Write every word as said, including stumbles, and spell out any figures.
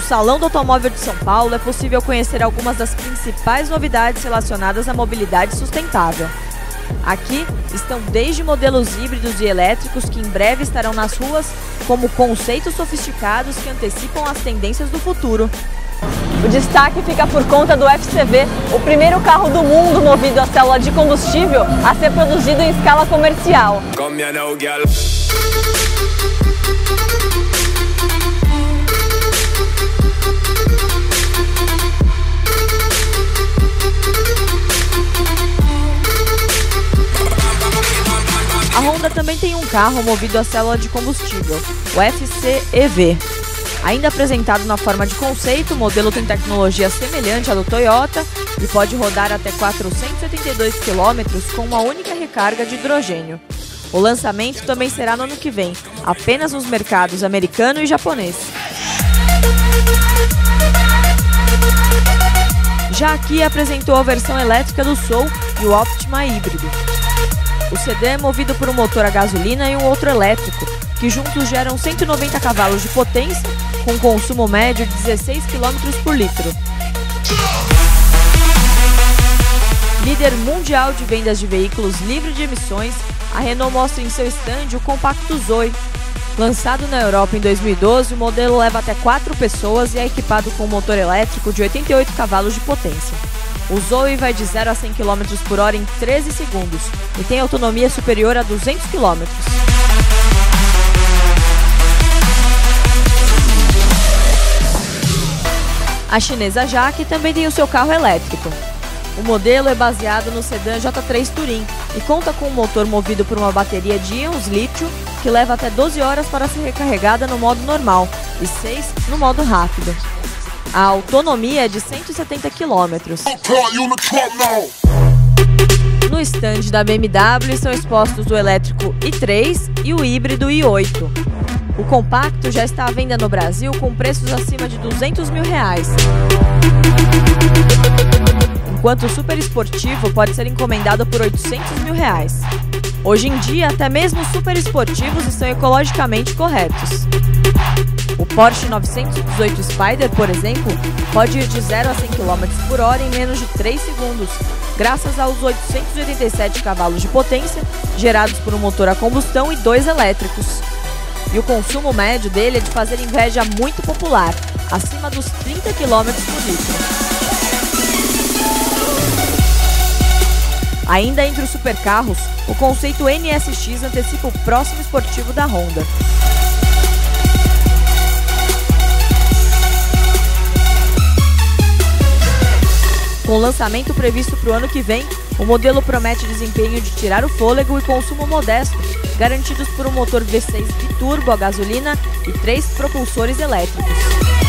Salão do Automóvel de São Paulo é possível conhecer algumas das principais novidades relacionadas à mobilidade sustentável. Aqui estão desde modelos híbridos e elétricos que em breve estarão nas ruas, como conceitos sofisticados que antecipam as tendências do futuro. O destaque fica por conta do F C V, o primeiro carro do mundo movido a célula de combustível a ser produzido em escala comercial. A Honda também tem um carro movido a célula de combustível, o F C E V. Ainda apresentado na forma de conceito, o modelo tem tecnologia semelhante à do Toyota e pode rodar até quatrocentos e oitenta e dois quilômetros com uma única recarga de hidrogênio. O lançamento também será no ano que vem, apenas nos mercados americano e japonês. Já a Kia apresentou a versão elétrica do Soul e o Optima híbrido. O sedã é movido por um motor a gasolina e um outro elétrico, que juntos geram cento e noventa cavalos de potência, com um consumo médio de dezesseis quilômetros por litro. Líder mundial de vendas de veículos livres de emissões, a Renault mostra em seu stand o compacto Zoe. Lançado na Europa em dois mil e doze, o modelo leva até quatro pessoas e é equipado com um motor elétrico de oitenta e oito cavalos de potência. O Zoe vai de zero a cem quilômetros por hora em treze segundos e tem autonomia superior a duzentos quilômetros. A chinesa Jaque também tem o seu carro elétrico. O modelo é baseado no sedã J três Touring e conta com um motor movido por uma bateria de íons lítio que leva até doze horas para ser recarregada no modo normal e seis no modo rápido. A autonomia é de cento e setenta quilômetros. No stand da B M W são expostos o elétrico i três e o híbrido i oito. O compacto já está à venda no Brasil com preços acima de duzentos mil reais. Enquanto o super esportivo pode ser encomendado por oitocentos mil reais. Hoje em dia, até mesmo os super esportivos estão ecologicamente corretos. O Porsche novecentos e dezoito Spyder, por exemplo, pode ir de zero a cem quilômetros por hora em menos de três segundos, graças aos oitocentos e oitenta e sete cavalos de potência, gerados por um motor a combustão e dois elétricos. E o consumo médio dele é de fazer inveja muito popular, acima dos trinta quilômetros por litro. Ainda entre os supercarros, o conceito N S X antecipa o próximo esportivo da Honda. Com o lançamento previsto para o ano que vem, o modelo promete desempenho de tirar o fôlego e consumo modesto, garantidos por um motor V seis biturbo a gasolina e três propulsores elétricos.